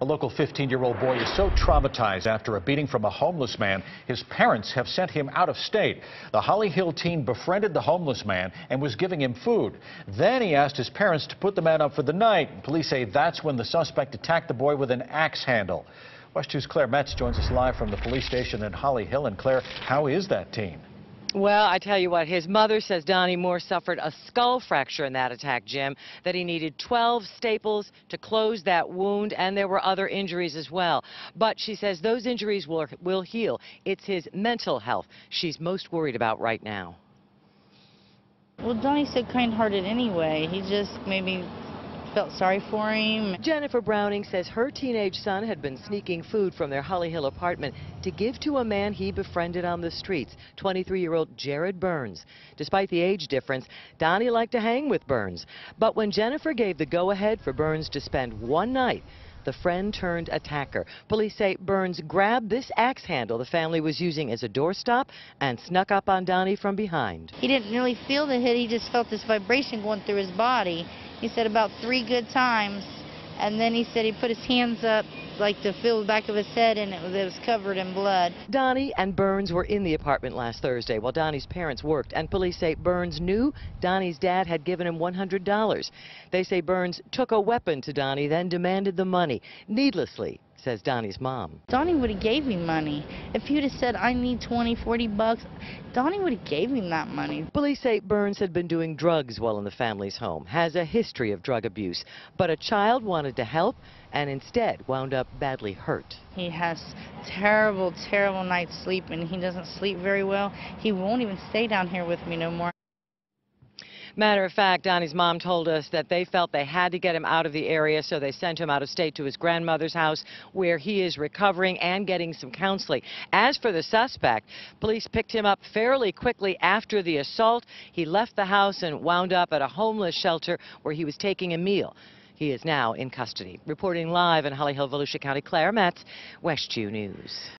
A local 15-year-old boy is so traumatized after a beating from a homeless man, his parents have sent him out of state. The Holly Hill teen befriended the homeless man and was giving him food. Then he asked his parents to put the man up for the night. Police say that's when the suspect attacked the boy with an axe handle. WESH 2's Claire Metz joins us live from the police station in Holly Hill. And Claire, how is that teen? Well, I tell you what, his mother says Donnie Moore suffered a skull fracture in that attack, Jim, that he needed 12 staples to close that wound, and there were other injuries as well. But she says those injuries will heal. It's his mental health she's most worried about right now. Well, Donnie's so kind-hearted anyway. He just maybe felt sorry for him. Jennifer Browning says her teenage son had been sneaking food from their Holly Hill apartment to give to a man he befriended on the streets, 23-year-old Jared Burns. Despite the age difference, Donnie liked to hang with Burns. But when Jennifer gave the go-ahead for Burns to spend one night, the friend turned attacker. Police say Burns grabbed this axe handle the family was using as a doorstop and snuck up on Donnie from behind. He didn't really feel the hit. He just felt this vibration going through his body. He said about 3 good times, and then he said he put his hands up like to feel the back of his head, and it was covered in blood. Donnie and Burns were in the apartment last Thursday while Donnie's parents worked, and police say Burns knew Donnie's dad had given him $100. They say Burns took a weapon to Donnie, then demanded the money needlessly, says Donnie's mom. Donnie would have gave me money. If he would have said, I need 20, 40 bucks, Donnie would have gave him that money. Police say Burns had been doing drugs while in the family's home, has a history of drug abuse, but a child wanted to help and instead wound up badly hurt. He has terrible, terrible nights sleeping. He doesn't sleep very well. He won't even stay down here with me no more. Matter of fact, Donnie's mom told us that they felt they had to get him out of the area, so they sent him out of state to his grandmother's house, where he is recovering and getting some counseling. As for the suspect, police picked him up fairly quickly after the assault. He left the house and wound up at a homeless shelter where he was taking a meal. He is now in custody. Reporting live in Holly Hill, Volusia County, Claire Metz, WESH 2 News.